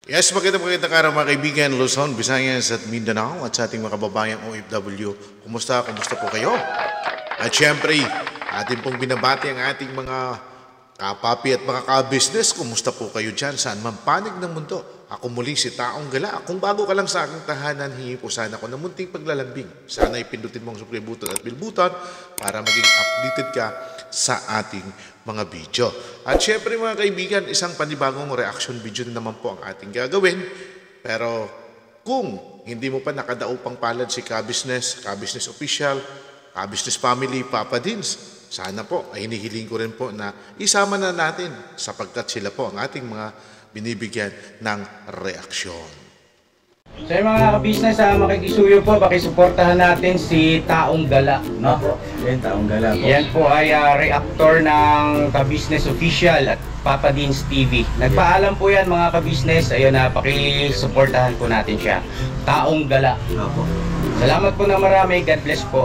Yes, magandang araw mga kaibigan, Luzon, Visayas at Mindanao at sa ating mga kababayang OFW. Kumusta po kayo? At syempre, atin pong binabati ang ating mga kapapi at mga ka-business. Kumusta po kayo dyan? Saan man panig ng mundo? Ako muli si Taong Gala. Kung bago ka lang sa aking tahanan, hingi po sana ako ng munting paglalambing. Sana ipindutin mo ang subscribe button at bell button para maging updated ka sa ating mga video. At syempre mga kaibigan, isang panibagong reaction video na naman po ang ating gagawin. Pero kung hindi mo pa nakadaupang palad si Ka-Business, Ka-Business Official, Ka-Business Family, Papa Dins, sana po ay hinihiling ko rin po na isama na natin sapagkat sila po ang ating mga binibigyan ng reaksyon. So yung mga ka-business, makikisuyo po, pakisuportahan natin si Taong Gala, no? Yan, Taong Gala po. Yan po ay reactor ng Ka-Business Official at Papa Dins TV. Nagpaalam po yan mga ka-business, ayun na, pakisuportahan po natin siya. Taong Gala. Opo. Salamat po na marami, God bless po.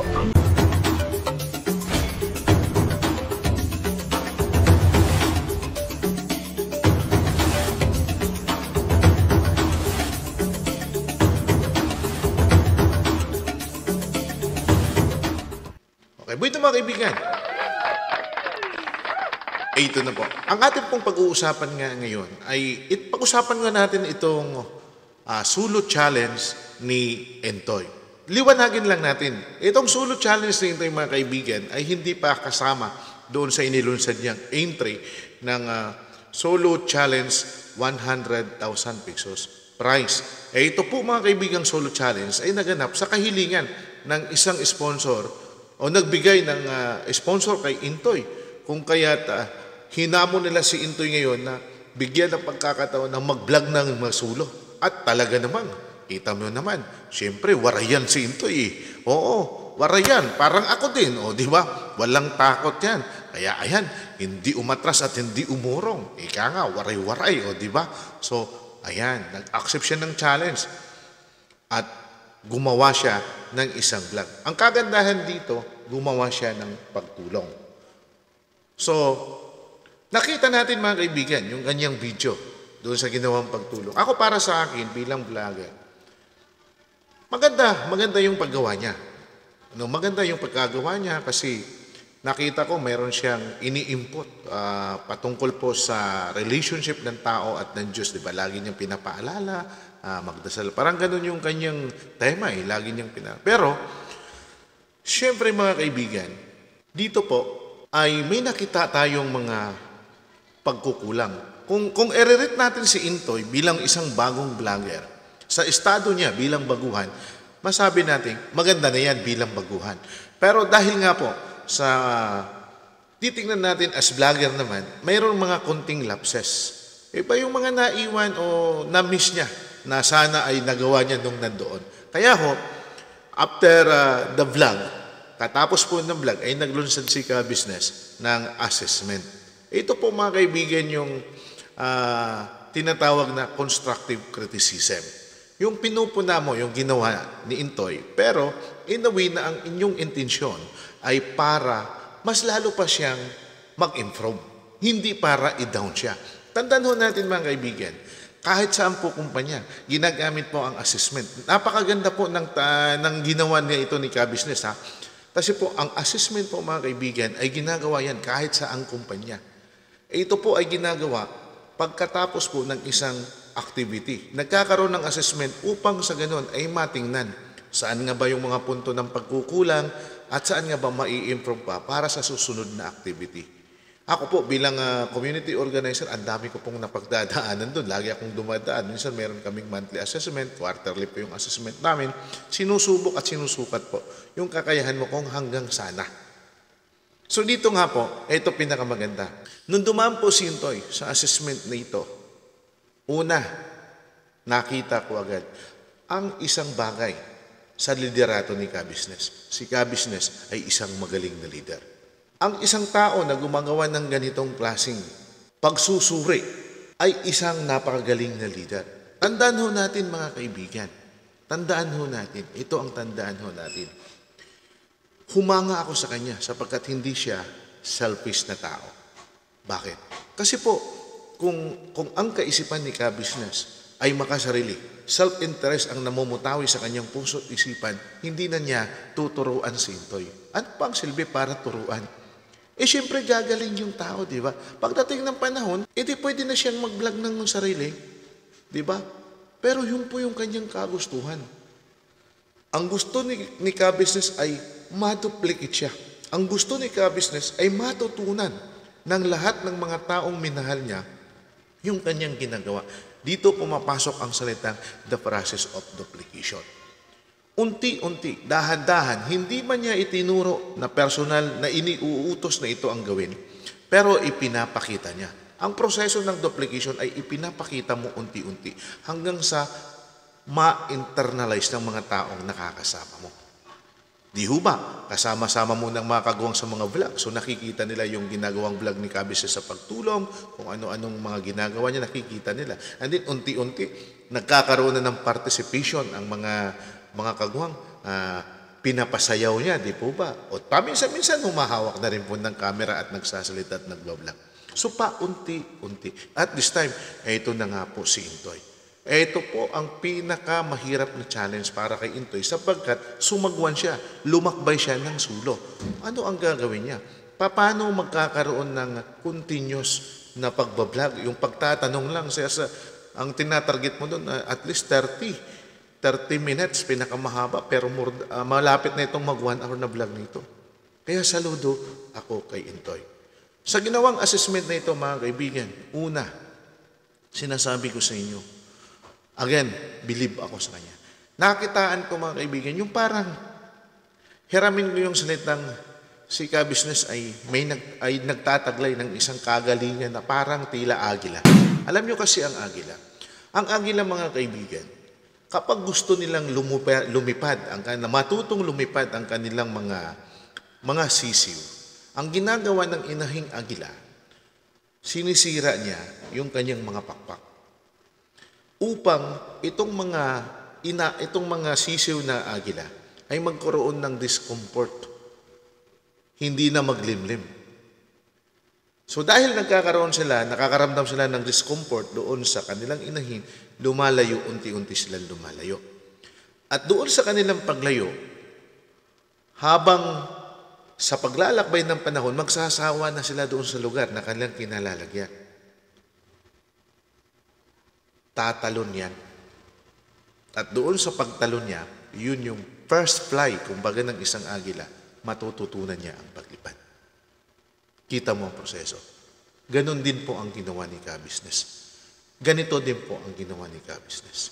Okay, buwito mga kaibigan. Ito na po. Ang ating pong pag-uusapan nga ngayon ay pag-usapan nga natin itong sulot challenge ni Entoy. Liwanagin lang natin. Itong sulot challenge ni Entoy mga kaibigan ay hindi pa kasama doon sa inilunsad niyang entry ng solo challenge 100,000 pesos prize. Ito po mga kaibigang solo challenge ay naganap sa kahilingan ng isang sponsor o nagbigay ng sponsor kay Intoy. Kung kaya't hinamon nila si Intoy ngayon na bigyan ng pagkakataon na mag-vlog ng mga sulo. At talaga naman, kita mo naman, siyempre, warayan si Intoy eh. Oo, warayan, parang ako din. O, di ba? Walang takot yan. Kaya ayan, hindi umatras at hindi umurong. Ika nga, waray-waray, o di ba? So, ayan, nag-accept siya ng challenge. At gumawa siya ng isang vlog. Ang kagandahan dito, gumawa siya ng pagtulong. So, nakita natin mga kaibigan, yung kanyang video doon sa ginawang pagtulong. Ako para sa akin, bilang vlogger, maganda yung paggawa niya. Maganda yung pagkagawa niya kasi nakita ko mayroon siyang ini-input patungkol po sa relationship ng tao at ng Diyos. Diba? Lagi niyang pinapaalala, magdasal. Parang ganun yung kanyang tema eh. Lagi niyang Pero, syempre mga kaibigan, dito po ay may nakita tayong mga pagkukulang. Kung i-rate natin si Intoy bilang isang bagong vlogger, sa estado niya bilang baguhan, masabi natin, maganda na yan bilang baguhan. Pero dahil nga po, sa titingnan natin as vlogger naman, mayroon mga konting lapses. Iba yung mga naiwan o na-miss niya na sana ay nagawa niya nung nandoon. Kaya ho, after the vlog, katapos po ng vlog, ay naglunsad si Ka-Business ng assessment. Ito po mga kaibigan yung tinatawag na constructive criticism. Yung pinupuna mo, yung ginawa ni Intoy, pero in a way na ang inyong intensyon ay para mas lalo pa siyang mag-improve. Hindi para i-down siya. Tandaan ho natin mga kaibigan, kahit saan po kumpanya, ginagamit po ang assessment. Napakaganda po ng ginawa niya ito ni Ka-Business. Kasi po, ang assessment po mga kaibigan ay ginagawa yan kahit saan kumpanya. Ito po ay ginagawa pagkatapos po ng isang activity. Nagkakaroon ng assessment upang sa ganun ay matingnan saan nga ba yung mga punto ng pagkukulang at saan nga ba mai-improve pa para sa susunod na activity. Ako po bilang community organizer, ang dami ko pong napagdadaanan doon. Lagi akong dumadaan. Minsan meron kaming monthly assessment, quarterly po yung assessment namin. Sinusubok at sinusukat po yung kakayahan mo kung hanggang sana. So dito nga po, ito pinakamaganda. Nung dumaan po si Intoy sa assessment na ito, una, nakita ko agad ang isang bagay sa liderato ni Ka-Business. Si Ka-Business ay isang magaling na leader. Ang isang tao na gumagawa ng ganitong klaseng pagsusuri ay isang napakagaling na leader. Tandaan ho natin mga kaibigan. Tandaan ho natin. Ito ang tandaan ho natin. Humanga ako sa kanya sapagkat hindi siya selfish na tao. Bakit? Kasi po, kung ang kaisipan ni Ka-Business ay makasarili. Self-interest ang namumutawi sa kanyang puso at isipan, hindi na niya tuturuan si Intoy. Ano pa ang silbi para turuan? Siyempre gagaling yung tao, di ba? Pagdating ng panahon, edi pwede na siyang mag-vlog ng sarili. Di ba? Pero yun po yung kanyang kagustuhan. Ang gusto ni ka-business ay maduplicate siya. Ang gusto ni ka-business ay matutunan ng lahat ng mga taong minahal niya yung kanyang ginagawa. Dito pumapasok ang salitang the process of duplication. Unti-unti, dahan-dahan, hindi man niya itinuro na personal na iniuutos na ito ang gawin, pero ipinapakita niya. Ang proseso ng duplication ay ipinapakita mo unti-unti hanggang sa ma-internalize ng mga taong nakakasama mo. Di ho ba? Kasama-sama mo ng mga kagawang sa mga vlog. So nakikita nila yung ginagawang vlog ni Kabisnes sa pagtulong, kung ano-anong mga ginagawa niya, nakikita nila. And then unti-unti, nagkakaroon na ng participation ang mga kagawang pinapasayaw niya, di po ba? O paminsan-minsan humahawak na rin po ng camera at nagsasalita at nagbablog. So paunti-unti. At this time, ito na nga po si Intoy. Ito po ang pinakamahirap na challenge para kay Intoy sapagkat sumagwan siya, lumakbay siya ng sulo. Ano ang gagawin niya? Paano magkakaroon ng continuous na pagbablog? Yung pagtatanong lang siya ang tinatarget mo doon, at least 30 minutes, pinakamahaba, pero malapit na itong mag 1 hour na vlog nito. Kaya saludo ako kay Intoy. Sa ginawang assessment na ito, mga kaibigan, una, sinasabi ko sa inyo, again, believe ako sa kanya. Nakitaan ko, mga kaibigan, yung parang hiramin ko yung salitang si Kabisnes ay nagtataglay ng isang kagalingan na parang tila agila. Alam nyo kasi ang agila. Ang agila, mga kaibigan, kapag gusto nilang matutong lumipad ang kanilang mga sisiw, ang ginagawa ng inahing agila, sinisira niya yung kanyang mga pakpak. Upang itong mga sisiw na agila ay magkaroon ng discomfort, hindi na maglimlim. So dahil nakakaramdam sila ng discomfort doon sa kanilang inahin, lumalayo, unti-unti silang lumalayo. At doon sa kanilang paglayo, habang sa paglalakbay ng panahon, magsasawa na sila doon sa lugar na kanilang kinalalagyan. Tatalon yan. At doon sa pagtalon niya, yun yung first fly, kumbaga ng isang agila, matututunan niya ang paglipad. Kita mo ang proseso. Ganon din po ang ginawa ni Kabisnes. Ganito din po ang ginawa ni Kabisnes.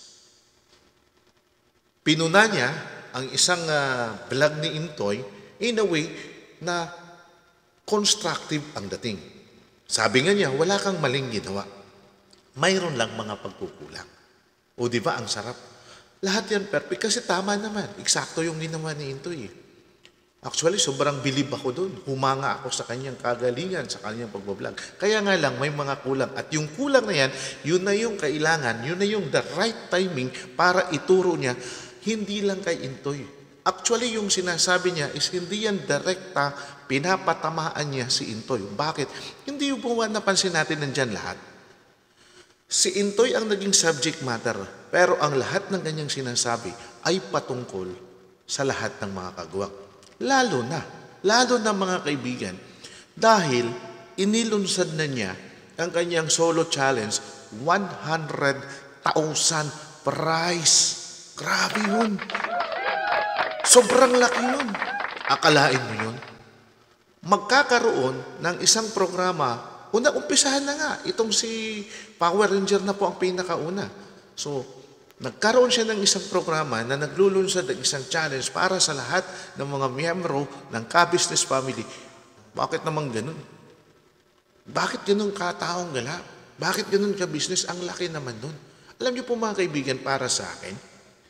Pinuna niya ang isang vlog ni Intoy in a way na constructive ang dating. Sabi nga niya, wala kang maling ginawa. Mayroon lang mga pagkukulang. O di ba ang sarap? Lahat yan perfect kasi tama naman. Eksakto yung ginawa ni Intoy. Actually, sobrang bilib ako doon. Humanga ako sa kanyang kagalingan, sa kanyang pagbablog. Kaya nga lang, may mga kulang. At yung kulang na yan, yun na yung kailangan, yun na yung the right timing para ituro niya, hindi lang kay Intoy. Actually, yung sinasabi niya is hindi yan direkta, pinapatamaan niya si Intoy. Bakit? Hindi yung buwan napansin natin nandyan lahat. Si Intoy ang naging subject matter, pero ang lahat ng kanyang sinasabi ay patungkol sa lahat ng mga kagawang. Lalo na mga kaibigan, dahil inilunsad na niya ang kanyang solo challenge, 100,000 prize. Grabe yun. Sobrang laki nun. Akalain mo yun? Magkakaroon ng isang programa, umpisahan na nga, itong si Power Ranger na po ang pinakauna. So, nagkaroon siya ng isang programa na naglulunsad ng isang challenge para sa lahat ng mga miyembro ng Kabisnes family. Bakit naman ganun? Bakit ganun kataong gala? Bakit ganun ka-business? Ang laki naman nun. Alam niyo po mga kaibigan, para sa akin,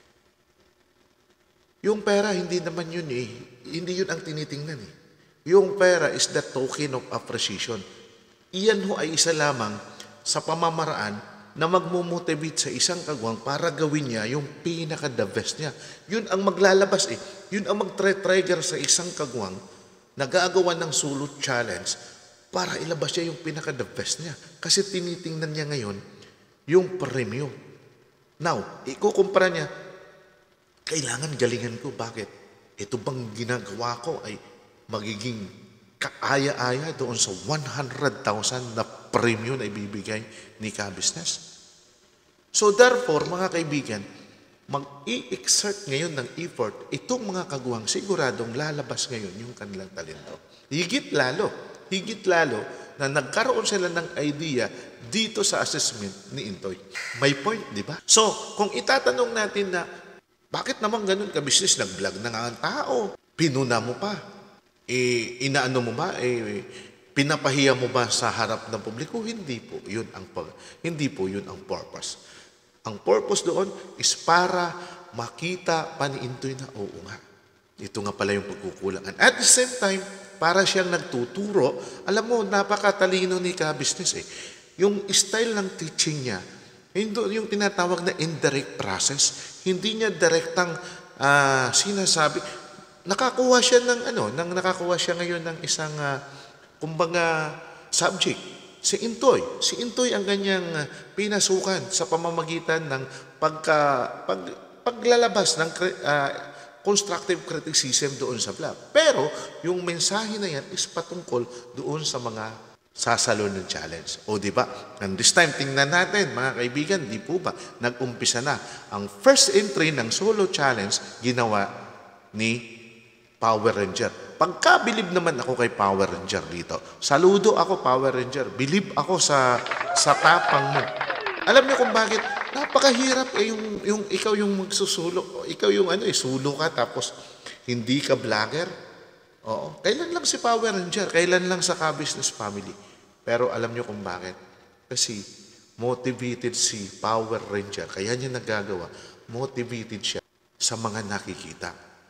yung pera, hindi naman yun eh. Hindi yun ang tinitingnan eh. Yung pera is the token of appreciation. Iyan ho ay isa lamang sa pamamaraan na magmumotivate sa isang kagawang para gawin niya yung pinaka-the best niya. Yun ang maglalabas eh. Yun ang mag-trigger sa isang kagawang na gagawa ng solo challenge para ilabas niya yung pinaka-the best niya. Kasi tinitingnan niya ngayon yung premyo. Now, ikukumpara niya, kailangan galingan ko. Bakit? Ito bang ginagawa ko ay magiging kaaya-aya doon sa 100,000 na premium na ibibigay ni ka-business? So therefore, mga kaibigan, mag-i-exert ngayon ng effort itong mga kaguwang siguradong lalabas ngayon yung kanilang talento. Higit lalo na nagkaroon sila ng idea dito sa assessment ni Intoy. May point, di ba? So, kung itatanong natin na, bakit naman ganun ka-business? Nag-vlog na nga ang tao. Pinuna mo pa. Inaano mo ba? Pinapahiya mo ba sa harap ng publiko? Hindi po yun ang purpose. Ang purpose doon is para makita pa ni Intoy na, oo nga, ito nga pala yung pagkukulangan. At the same time, para siyang nagtuturo, alam mo, napakatalino ni ka-business eh. Yung style ng teaching niya, yung tinatawag na indirect process, hindi niya direktang sinasabi. Nakakuha siya ngayon ng isang kumbaga subject. Si Intoy ang kanyang pinasukan sa pamamagitan ng paglalabas ng constructive criticism doon sa vlog. Pero yung mensahe na yan is patungkol doon sa mga sasalo ng challenge. O di ba? And this time, tingnan natin, mga kaibigan, di po ba, nag-umpisa na. Ang first entry ng solo challenge, ginawa ni Power Ranger. Pagkabilib naman ako kay Power Ranger dito. Saludo ako, Power Ranger. Bilib ako sa tapang mo. Alam niyo kung bakit? Napakahirap yung ikaw yung magsusulo. Ikaw yung sulo ka tapos hindi ka vlogger. Oo. Kailan lang si Power Ranger? Kailan lang sa ka-business family? Pero alam niyo kung bakit? Kasi motivated si Power Ranger. Kaya niya nagagawa. Motivated siya sa mga nakikita.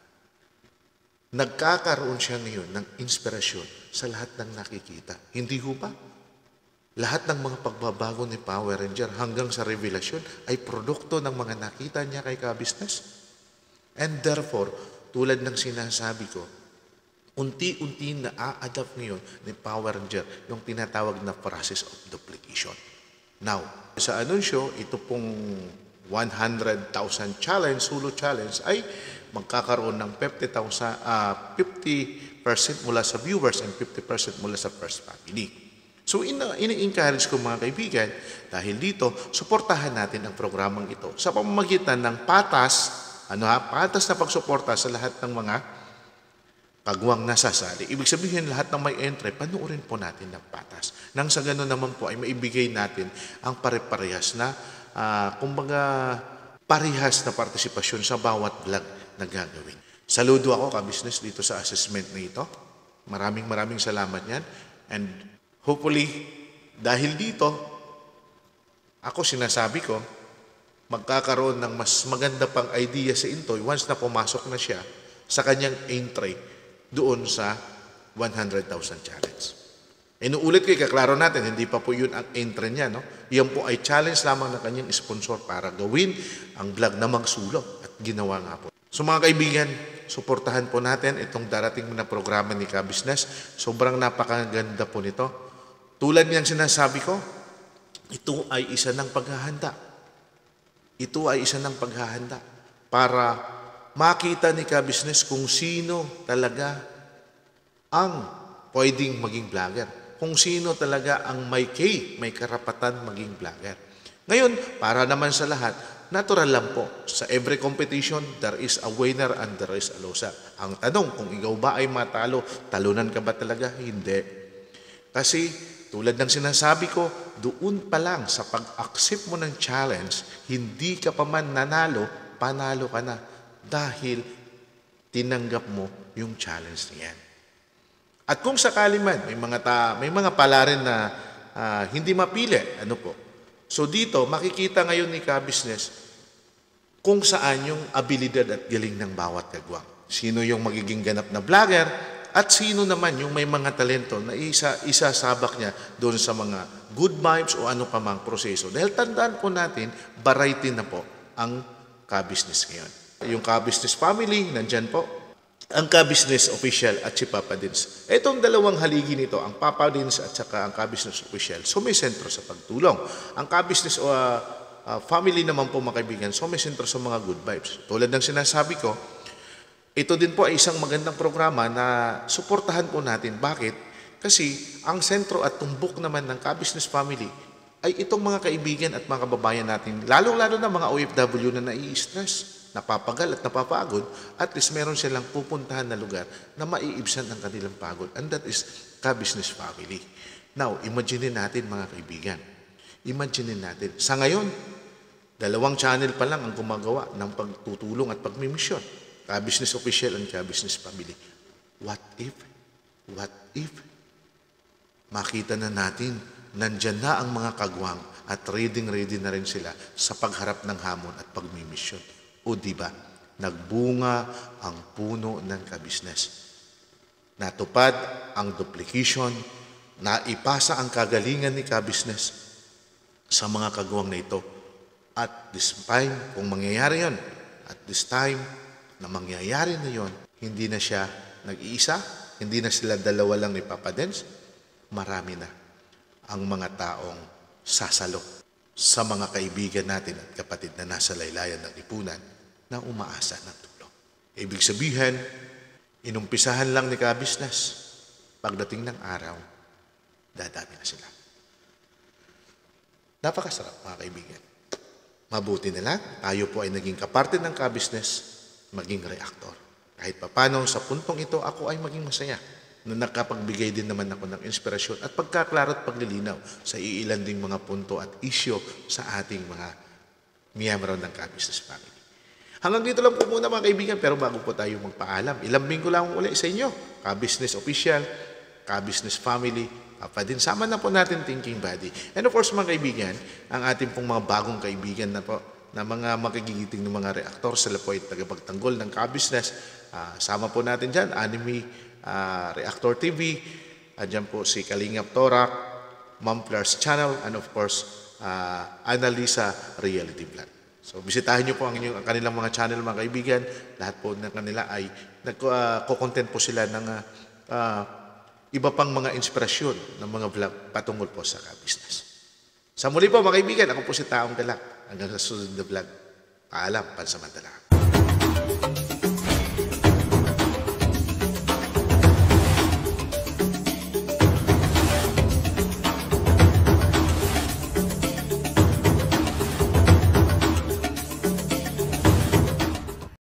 Nagkakaroon siya ngayon ng inspirasyon sa lahat ng nakikita. Hindi ho ba? Lahat ng mga pagbabago ni Power Ranger hanggang sa revelasyon ay produkto ng mga nakita niya kay ka-business. And therefore, tulad ng sinasabi ko, unti-unti na a-adapt ngayon ni Power Ranger yung tinatawag na process of duplication. Now, sa anunsyo, ito pong 100,000 challenge, solo challenge, ay magkakaroon ng 50% mula sa viewers and 50% mula sa first family. So, ini-encourage ko mga kaibigan, dahil dito, suportahan natin ang programang ito sa pamamagitan ng patas na pagsuporta sa lahat ng mga kagwang nasasali. Ibig sabihin, lahat ng may entry, panuorin po natin ng patas. Nang sa gano'n naman po ay maibigay natin ang pare-parehas na, parehas na partisipasyon sa bawat vlog na gagawin. Saludo ako, ka-business, dito sa assessment na ito. Maraming salamat yan. And hopefully, dahil dito, ako sinasabi ko, magkakaroon ng mas maganda pang idea sa Intoy once na pumasok na siya sa kanyang entry doon sa 100,000 challenge. Inuulit ko, ikaklaro natin, hindi pa po yun ang entry niya. No? Yan po ay challenge lamang ng kanyang sponsor para gawin ang vlog na magsulo at ginawa nga po. So mga kaibigan, suportahan po natin itong darating na programa ni ka-business. Sobrang napakaganda po nito. Tulad niyang sinasabi ko, ito ay isa ng paghahanda. Ito ay isa ng paghahanda para makita ni ka-business kung sino talaga ang pwedeng maging vlogger. Kung sino talaga ang may karapatan maging vlogger. Ngayon, para naman sa lahat, natural lang po. Sa every competition, there is a winner and there is a loser. Ang tanong, kung ikaw ba ay matalo, talunan ka ba talaga? Hindi. Kasi, tulad ng sinasabi ko, doon pa lang sa pag-accept mo ng challenge, hindi ka pa man nanalo, panalo ka na. Dahil tinanggap mo yung challenge niyan. At kung sakali man, may mga pala rin na hindi mapili. So dito, makikita ngayon ni ka-business kung saan yung abilidad at galing ng bawat kagwang. Sino yung magiging ganap na vlogger at sino naman yung may mga talento na isasabak niya doon sa mga good vibes o ano pa mang proseso. Dahil tandaan po natin, variety na po ang ka-business ngayon. Yung ka-business family, nandyan po. Ang ka-business official at si Papa Dins. Itong dalawang haligi nito, ang Papa Dins at saka ang ka-business official, sumisentro sa pagtulong. Ang ka-business family naman po mga kaibigan, so may sentro sa mga good vibes. Tulad ng sinasabi ko, ito din po ay isang magandang programa na suportahan po natin. Bakit? Kasi ang sentro at tumbok naman ng Ka-Business Family ay itong mga kaibigan at mga kababayan natin, lalo-lalo na mga OFW na nai-stress, napapagal at napapagod, at least meron silang pupuntahan na lugar na maiibsan ang kanilang pagod. And that is Ka-Business Family. Now, imagine natin mga kaibigan. Imagine natin, sa ngayon, 2 channel pa lang ang gumagawa ng pagtutulong at pagmimisyon. Ka-Business Official and Ka-Business Family. What if makita na natin, nandyan na ang mga kagwang at ready na rin sila sa pagharap ng hamon at pagmimisyon. O diba, nagbunga ang puno ng ka-business. Natupad ang duplication, naipasa ang kagalingan ni ka-business sa mga kagwang na ito. At this time, kung mangyayari yon, at this time na mangyayari na yon, hindi na siya nag-iisa, hindi na sila dalawa lang ni Papa Dens, marami na ang mga taong sasalo sa mga kaibigan natin at kapatid na nasa laylayan ng lipunan na umaasa ng tulong. Ibig sabihin, inumpisahan lang ni ka-business, pagdating ng araw, dadami na sila. Napakasarap mga kaibigan. Mabuti na lang, tayo po ay naging kaparte ng ka-business, maging reactor. Kahit papano sa puntong ito, ako ay maging masaya na nakapagbigay din naman ako ng inspirasyon at pagkaklaro at paglilinaw sa iilan ding mga punto at isyo sa ating mga miyembro ng Ka-Business Family. Hanggang dito lang po muna mga kaibigan, pero bago po tayo magpaalam, ilambing ko lang ulit sa inyo, Ka-Business Official, Ka-Business Family, Papa din, sama na po natin Thinking Buddy. And of course mga kaibigan, ang ating pong mga bagong kaibigan na po, na mga magigiting ng mga reaktor, sila po ay tagapagtanggol ng Ka-Business. Sama po natin dyan, Anime Reactor TV, dyan po si Kalingap Torak, Mamplars Channel, and of course, Analisa Reality Vlog. So, bisitahin niyo po ang kanilang mga channel mga kaibigan. Lahat po ng kanila ay nagko-content po sila ng iba pang mga inspirasyon ng mga vlog patungkol po sa Ka-Business. Sa muli po mga kaibigan, ako po si Taong Galak. Hanggang sa susunod na vlog. Paalam, pansamantala.